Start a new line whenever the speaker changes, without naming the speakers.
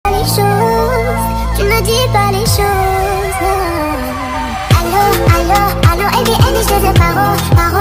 Les choses, tu ne dis pas les choses. Allo, allo, allo, et bien, je te paro, paro.